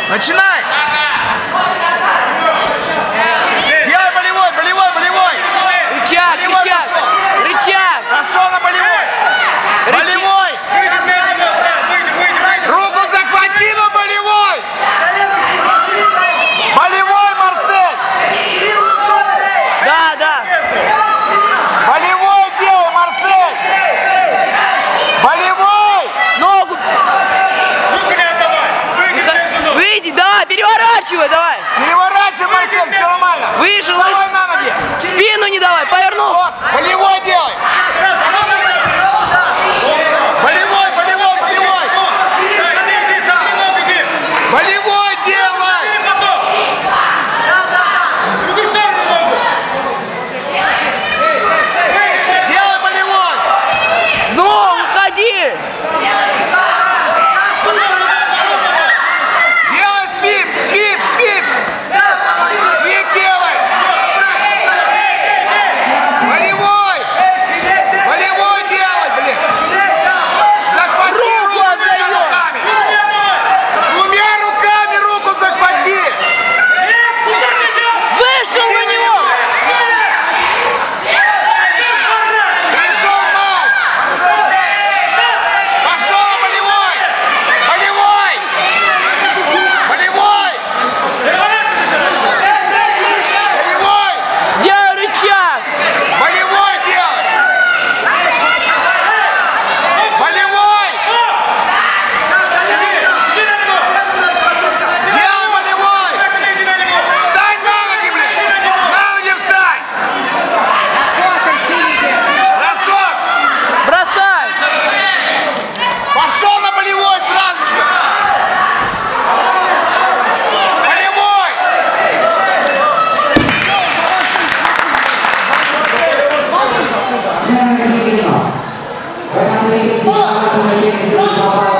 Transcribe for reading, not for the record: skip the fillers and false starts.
Начинай! Делай болевой, болевой, болевой! Рычаг, болевой рычаг! пошел. Рычаг! Пошел на болевой! Болевой! Руку захвати на болевой! Болевой, Марсель! Да, да! Болевой делай, Марсель! Болевой! Ногу! Выйди, давай, переворачивай, давай! Переворачивай, Марсель, все нормально! Вышел, Давай вышел! на ноги! Спину не давай, повернул! Вот, болевой делай! Болевой, болевой, болевой! Болевой делай! Делай болевой! Ну, уходи! Делай свип, свип, свип! Свип делай! Болевой! Болевой делай, блин! Захвати Руку отдаёшь! руками! Двумя руками руку захвати! Вышел на него! Пришел мал! Пошел болевой! Болевой! Болевой! Болевой! Делай рычаг! Болевой делай! Болевой! Делай болевой! Встань на ноги, блядь! На ноги встань! Бросок! Бросай! Пошел на болевой сразу же! Болевой! Terima kasih.